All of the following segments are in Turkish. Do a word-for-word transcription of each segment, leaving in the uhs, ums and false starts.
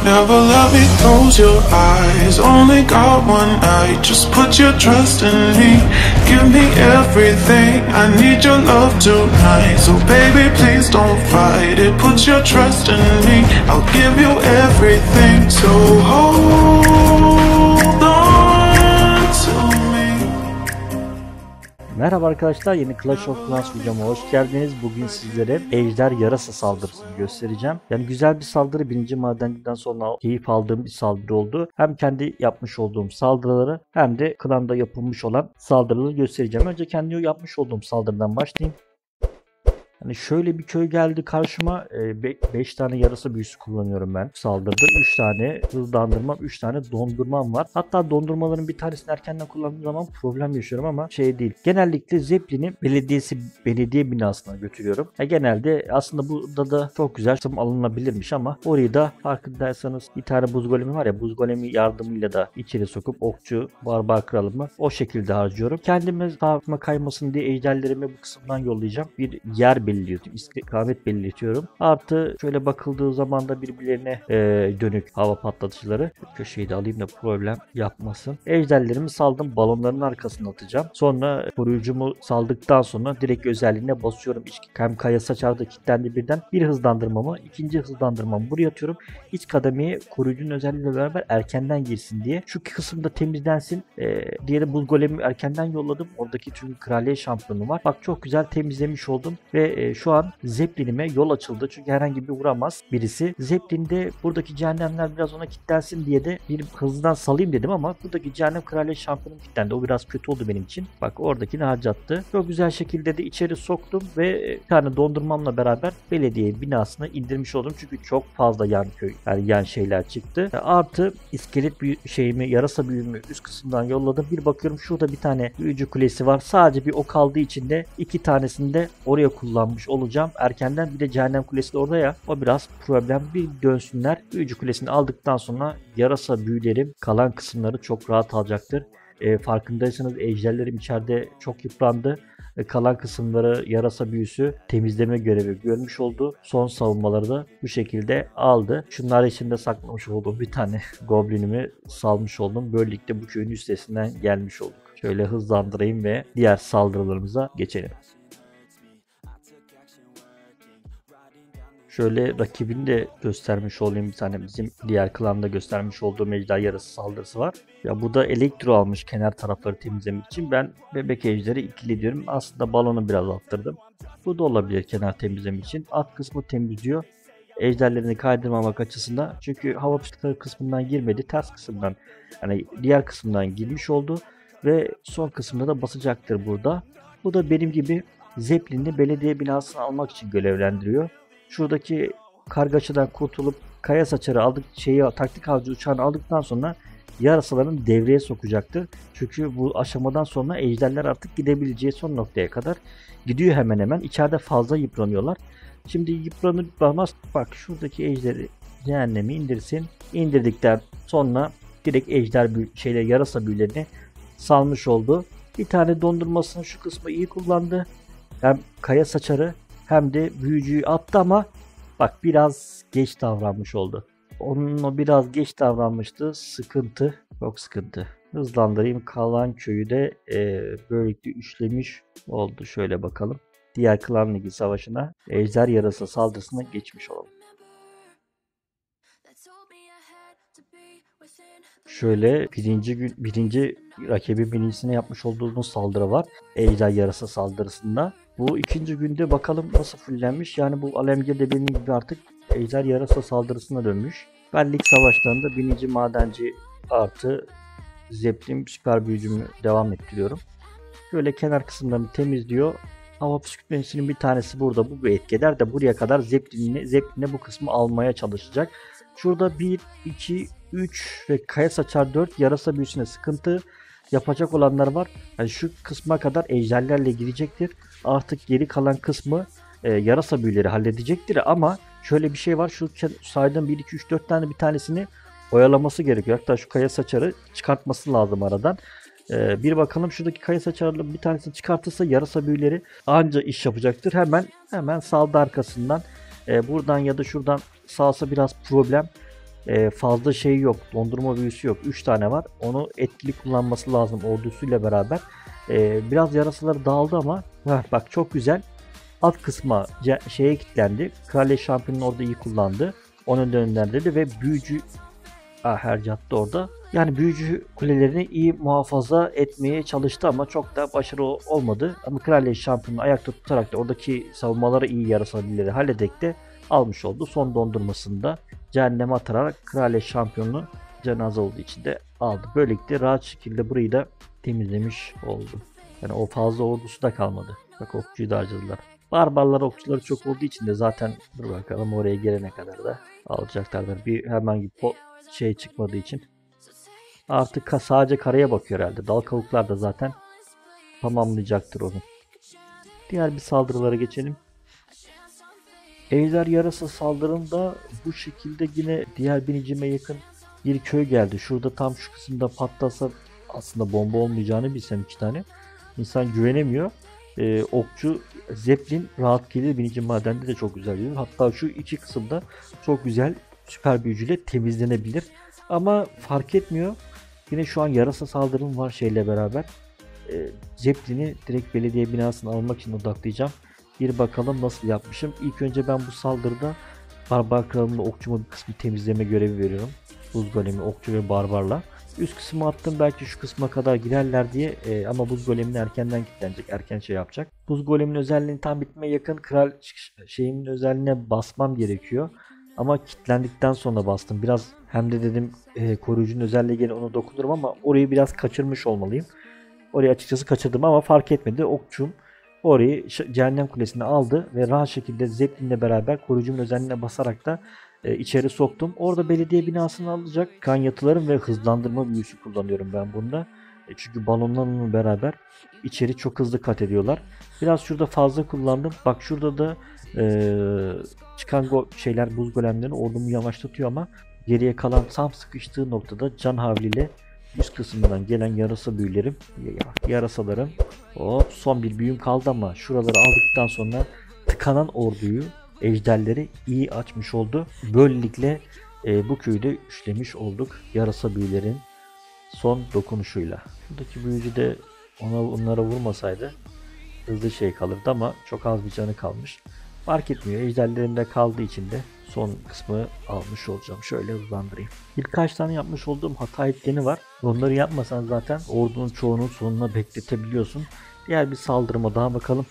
Never let me close your eyes. Only got one night. Just put your trust in me. Give me everything. I need your love tonight. So baby, please don't fight it. Put your trust in me. I'll give you everything. So hold on to me. Merhaba arkadaşlar, yeni Clash of Clans videoma hoş geldiniz. Bugün sizlere ejder yarasa saldırısını göstereceğim. Yani güzel bir saldırı, birinci madenciden sonra keyif aldığım bir saldırı oldu. Hem kendi yapmış olduğum saldırıları hem de klanda yapılmış olan saldırıları göstereceğim. Önce kendi yapmış olduğum saldırıdan başlayayım. Hani şöyle bir köy geldi karşıma. beş tane yarasa büyüsü kullanıyorum ben saldırıda. üç tane hızlandırmam, üç tane dondurmam var. Hatta dondurmaların bir tanesini erkenden kullandığım zaman problem yaşıyorum ama şey değil. Genellikle Zeppelin'i belediyesi belediye binasına götürüyorum. Ya genelde aslında burada da çok güzel tım alınabilirmiş ama orayı da farkındaysanız bir tane buz golemi var ya, buz golemi yardımıyla da içeri sokup okçu, barbar kralımı o şekilde harcıyorum. Kendime sağlıkma kaymasın diye ejderlerimi bu kısımdan yollayacağım. Bir yer belirliyorum, istikamet belirtiyorum. Artı şöyle bakıldığı zaman da birbirlerine e, dönük hava patlatıcıları. Köşeyi de alayım da problem yapmasın. Ejderlerimi saldım, balonların arkasına atacağım. Sonra koruyucumu saldıktan sonra direkt özelliğine basıyorum. Hem kaya saçarda kilitlendi birden. Bir hızlandırmamı, ikinci hızlandırmamı buraya atıyorum. İç kademeye koruyucunun özelliğiyle beraber erkenden girsin diye. Şu kısımda temizlensin. E, diğeri buz golemi erkenden yolladım. Oradaki çünkü kraliyet şampiyonu var. Bak çok güzel temizlemiş oldum ve e, şu an Zeppelin'ime yol açıldı. Çünkü herhangi bir vuramaz birisi. Zeppelin'de buradaki cehennemler biraz ona kilitlensin diye de bir hızdan salayım dedim ama buradaki cehennem kraliyet şampiyonu kilitlendi. O biraz kötü oldu benim için. Bak oradakini harcattı. Çok güzel şekilde de içeri soktum ve bir tane dondurmamla beraber belediye binasına indirmiş oldum. Çünkü çok fazla yan köy, yani yan şeyler çıktı. Artı iskelet büyü şeyimi, yarasa büyümü üst kısımdan yolladım. Bir bakıyorum şurada bir tane büyücü kulesi var. Sadece bir o kaldığı için de iki tanesini de oraya kullanmış olacağım. Erkenden bir de cehennem kulesi de orada ya. O biraz problem. Bir dönsünler. Büyücü kulesini aldıktan sonra yarasa büyülerim kalan kısımları çok rahat alacaktır. E, farkındaysanız ejderlerim içeride çok yıprandı. E, kalan kısımları yarasa büyüsü temizleme görevi görmüş oldu. Son savunmaları da bu şekilde aldı. Şunlar içinde saklamış olduğum bir tane goblinimi salmış oldum. Böylelikle bu köyün üstesinden gelmiş olduk. Şöyle hızlandırayım ve diğer saldırılarımıza geçelim. Şöyle rakibini de göstermiş olayım, bir tane bizim diğer klanda göstermiş olduğum ejder yarası saldırısı var. Ya bu da elektro almış kenar tarafları temizlemek için. Ben bebek ejderi ikili diyorum. Aslında balonu biraz attırdım. Bu da olabilir kenar temizlemek için. Alt kısmı temizliyor. Ejderlerini kaydırmamak açısından. Çünkü hava püskürtleri kısmından girmedi. Ters kısımdan, yani diğer kısımdan girmiş oldu. Ve son kısımda da basacaktır burada. Bu da benim gibi Zeppelin'i belediye binasını almak için görevlendiriyor. Şuradaki kargaşadan kurtulup kaya saçarı aldık, şeyi taktik avcı uçağını aldıktan sonra yarasaların devreye sokacaktır. Çünkü bu aşamadan sonra ejderler artık gidebileceği son noktaya kadar gidiyor hemen hemen. İçeride fazla yıpranıyorlar. Şimdi yıpranırmaz. Bak şuradaki ejderi cehennemi indirsin. İndirdikten sonra direkt ejder büyü, şeyle yarasa büyülerini salmış oldu. Bir tane dondurmasını şu kısmı iyi kullandı. Hem kaya saçarı hem de büyücüyü attı ama bak biraz geç davranmış oldu. Onun o biraz geç davranmıştı. Sıkıntı. Çok sıkıntı. Hızlandırayım. Kalan köyü de e, böylelikle üçlemiş oldu. Şöyle bakalım. Diğer klan ligi savaşına, ejder yarasa saldırısına geçmiş olalım. Şöyle birinci gün birinci rakibi birincisine yapmış olduğumuz saldırı var. Ejder yarasa saldırısında. Bu ikinci günde bakalım nasıl fullenmiş. Yani bu Alemgir de benim gibi artık ejder yarasa saldırısına dönmüş. Ben lig savaşlarında birinci madenci artı Zeppelin süper büyücümü devam ettiriyorum. Böyle kenar kısımlarını temizliyor. Hava püskürtmesinin bir tanesi burada. Bu bir etki eder de buraya kadar Zeppelin'e Zeppelin'e bu kısmı almaya çalışacak. Şurada bir, iki, üç ve kaya saçar dört yarasa büyüsüne sıkıntı yapacak olanlar var. Yani şu kısma kadar ejderlerle girecektir. Artık geri kalan kısmı e, yarasa büyüleri halledecektir ama şöyle bir şey var. Şu saydığım bir, iki, üç, dört tane bir tanesini oyalaması gerekiyor. Hatta şu kaya saçarı çıkartması lazım aradan. Ee, bir bakalım şuradaki kaya saçarlı bir tanesini çıkartırsa yarasa büyüleri anca iş yapacaktır. Hemen hemen saldı arkasından. Ee, buradan ya da şuradan salsa biraz problem. e, fazla şey yok. Dondurma büyüsü yok. üç tane var. Onu etkili kullanması lazım ordusuyla beraber. E, biraz yarasaları dağıldı ama heh, bak çok güzel. Alt kısma şeye kilitlendi. Kraliyet şampiyonu orada iyi kullandı. Onun önderledi ve büyücü ah, hercattı orada. Yani büyücü kulelerini iyi muhafaza etmeye çalıştı ama çok da başarılı olmadı. Ama Kraliyet şampiyonu ayakta tutarak da oradaki savunmaları iyi yarasabilleri hallederek de almış oldu. Son dondurmasında cehenneme atarak Kraliyet şampiyonunu cenaze olduğu için de aldı. Böylelikle rahat şekilde burayı da temizlemiş oldu. Yani o fazla ordusu da kalmadı. Bak okçuyu da harcadılar. Barbarlar okçuları çok olduğu için de zaten dur bakalım oraya gelene kadar da alacaklardır. Bir hemen bir şey çıkmadığı için. Artık sadece karaya bakıyor herhalde. Dal kavuklar da zaten tamamlayacaktır onu. Diğer bir saldırılara geçelim. Ejder yarası saldırında bu şekilde yine diğer binicime yakın bir köy geldi. Şurada tam şu kısımda patlasa aslında bomba olmayacağını bilsem iki tane. İnsan güvenemiyor. Ee, okçu Zeppelin rahat gelir. Binici madende de çok güzel gelir. Hatta şu iki kısımda çok güzel süper büyücüyle temizlenebilir. Ama fark etmiyor. Yine şu an yarasa saldırım var şeyle beraber. Ee, Zeppelin'i direkt belediye binasını almak için odaklayacağım. Bir bakalım nasıl yapmışım. İlk önce ben bu saldırıda Barbar Kralı'nın okçuma bir kısmı temizleme görevi veriyorum. Buz golemi, okçu ve barbarla. Üst kısmı attım belki şu kısma kadar girerler diye e, ama buz golemini erkenden kilitlenecek, erken şey yapacak. Buz golemin özelliğini tam bitmeye yakın kral şeyimin özelliğine basmam gerekiyor. Ama kilitlendikten sonra bastım. Biraz hem de dedim e, koruyucunun özelliği gene ona dokunurum ama orayı biraz kaçırmış olmalıyım. Orayı açıkçası kaçırdım ama fark etmedi. Okçum orayı cehennem kulesine aldı ve rahat şekilde Zeppelin'le beraber koruyucumun özelliğine basarak da e, içeri soktum. Orada belediye binasını alacak kan yatılarım ve hızlandırma büyüsü kullanıyorum ben bunda. E, çünkü balonlarla beraber içeri çok hızlı kat ediyorlar. Biraz şurada fazla kullandım. Bak şurada da e, çıkan go şeyler buz golemlerini ordumu yavaşlatıyor ama geriye kalan tam sıkıştığı noktada can havliyle üst kısmından gelen yarasa büyülerim, yarasalarım. Hop, son bir büyüm kaldı ama şuraları aldıktan sonra tıkanan orduyu, ejderleri iyi açmış oldu. Böylelikle e, bu köyü de üçlemiş olduk. Yarasa büyülerin son dokunuşuyla. Buradaki büyücü de ona onlara vurmasaydı hızlı şey kalırdı ama çok az bir canı kalmış. Fark etmiyor. Ejderlerinde kaldığı için de son kısmı almış olacağım. Şöyle hızlandırayım. Birkaç tane yapmış olduğum hata etkeni var. Onları yapmasan zaten ordunun çoğunu sonuna bekletebiliyorsun. Diğer bir saldırıma daha bakalım.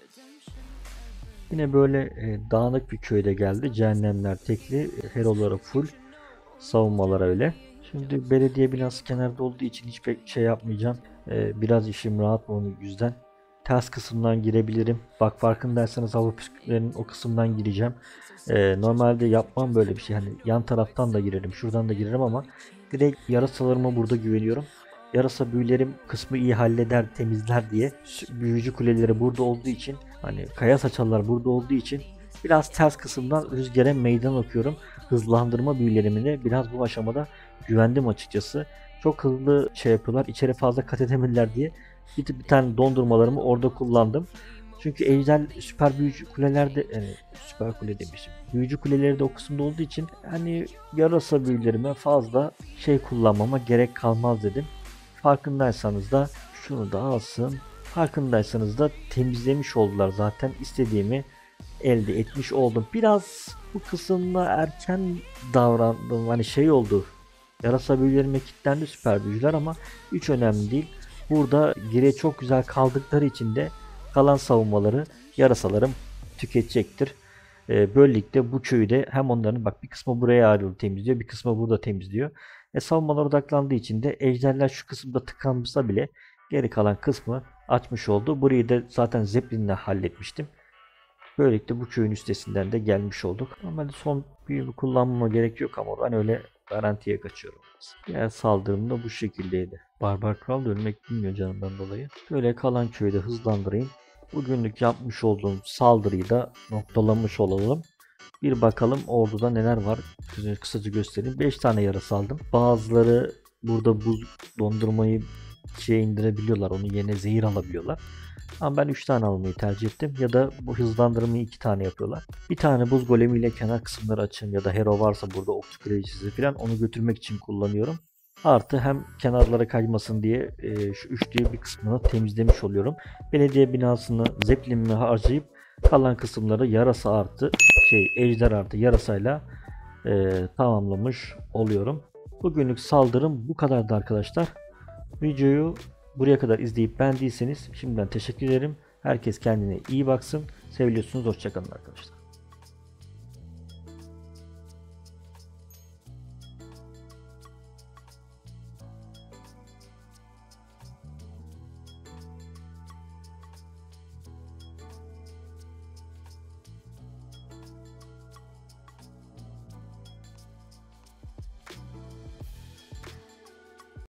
Yine böyle e, dağınık bir köyde geldi. Cehennemler tekli. Heroları full. Savunmalar öyle. Şimdi belediye binası kenarda olduğu için hiçbir şey yapmayacağım. E, biraz işim rahat mı onun yüzden. Ters kısımdan girebilirim. Bak farkındaysanız hava püskürtlerinin o kısımdan gireceğim. Ee, normalde yapmam böyle bir şey. Hani yan taraftan da girerim, şuradan da girerim ama direkt yarasalarıma burada güveniyorum. Yarasa büyülerim kısmı iyi halleder, temizler diye. Büyücü kuleleri burada olduğu için, hani kaya saçarlar burada olduğu için biraz ters kısımdan rüzgara meydan okuyorum. Hızlandırma büyülerimi de biraz bu aşamada güvendim açıkçası. Çok hızlı şey yapıyorlar, içeri fazla kat edemediler diye. Bir, bir tane dondurmalarımı orada kullandım. Çünkü ejder süper büyücü kulelerde yani süper kule demişim. Büyücü kuleleri de o kısımda olduğu için hani yarasa büyülerime fazla şey kullanmama gerek kalmaz dedim. Farkındaysanız da şunu da alsın. Farkındaysanız da temizlemiş oldular zaten istediğimi elde etmiş oldum. Biraz bu kısımda erken davrandım. Hani şey oldu. Yarasa büyülerime kilitlendi süper büyücüler ama hiç önemli değil. Burada geriye çok güzel kaldıkları için de kalan savunmaları yarasalarım tüketecektir. Ee, böylelikle bu köyü de hem onların bak bir kısmı buraya ayrılıp temizliyor, bir kısmı burada temizliyor. E, savunmalar odaklandığı için de ejderler şu kısımda tıkanmışsa bile geri kalan kısmı açmış oldu. Burayı da zaten Zeppelin'le halletmiştim. Böylelikle bu köyün üstesinden de gelmiş olduk. Normalde son büyümü kullanmama gerek yok ama ben öyle garantiye kaçıyorum. Diğer saldırım da bu şekildeydi. Barbar Kral da ölmek bilmiyor canından dolayı. Böyle kalan köyde hızlandırayım. Bugünlük yapmış olduğum saldırıyı da noktalamış olalım. Bir bakalım orduda neler var. Kısaca göstereyim. beş tane yarası aldım. Bazıları burada buz dondurmayı şeye indirebiliyorlar. Onu yerine zehir alabiliyorlar. Ama ben üç tane almayı tercih ettim. Ya da bu hızlandırmayı iki tane yapıyorlar. Bir tane buz golemiyle kenar kısımları açın ya da hero varsa burada okçu kraliçesi falan onu götürmek için kullanıyorum. Artı hem kenarlara kaymasın diye e, şu üçlü bir kısmını temizlemiş oluyorum. Belediye binasını zeplinimi harcayıp kalan kısımları yarasa artı şey ejder artı yarasayla e, tamamlamış oluyorum. Bugünlük saldırım bu kadardı arkadaşlar. Videoyu buraya kadar izleyip beğendiyseniz şimdiden teşekkür ederim. Herkes kendine iyi baksın. Seviliyorsunuz. Hoşçakalın arkadaşlar.